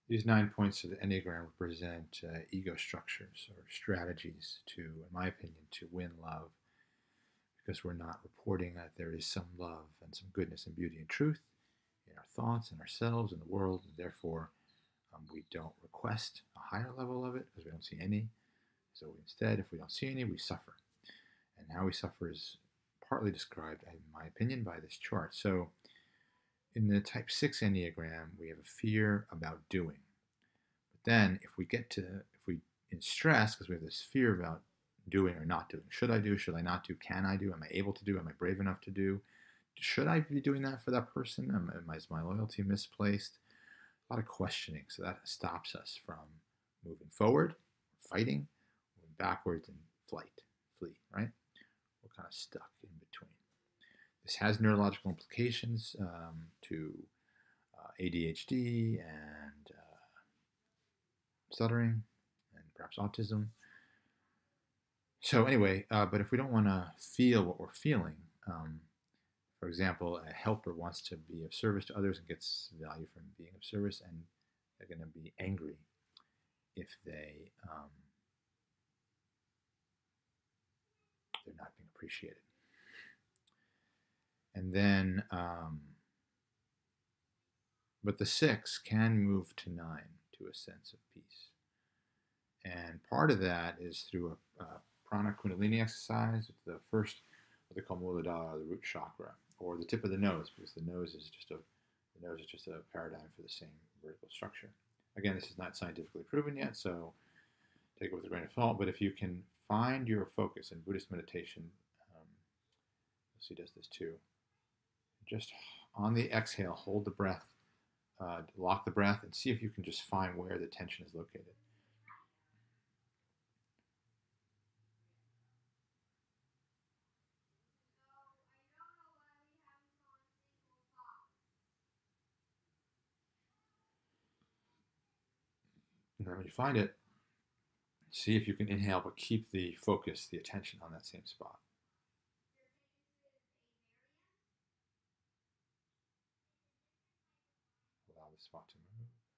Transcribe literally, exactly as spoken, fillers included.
These nine points of the enneagram represent uh, ego structures or strategies to, in my opinion, to win love, because we're not reporting that there is some love and some goodness and beauty and truth in our thoughts and ourselves and the world, and therefore um, we don't request a higher level of it because we don't see any. So instead, if we don't see any, we suffer. And how we suffer is partly described, in my opinion, by this chart. So in the type six enneagram, we have a fear about doing. But then if we get to, if we in stress, because we have this fear about doing or not doing, should I do, should I not do, can I do, am I able to do, am I brave enough to do, should I be doing that for that person, am, am, is my loyalty misplaced? A lot of questioning, so that stops us from moving forward, fighting, moving backwards, and flight, flee, right? We're kind of stuck in between. This has neurological implications um, to uh, A D H D and uh, stuttering and perhaps autism. So anyway, uh, but if we don't want to feel what we're feeling, um, for example, a helper wants to be of service to others and gets value from being of service, and they're going to be angry if they um, they're not being appreciated. And then, um, but the six can move to nine to a sense of peace. And part of that is through a, a prana kundalini exercise. It's the first, what they call muladhara, the root chakra, or the tip of the nose, because the nose is just a the nose is just a paradigm for the same vertical structure. Again, this is not scientifically proven yet, so take it with a grain of salt. But if you can find your focus in Buddhist meditation, um, Lucy does this too. Just on the exhale, hold the breath, uh, lock the breath, and see if you can just find where the tension is located. And then when you find it, see if you can inhale, but keep the focus, the attention on that same spot. Allow the spot to move.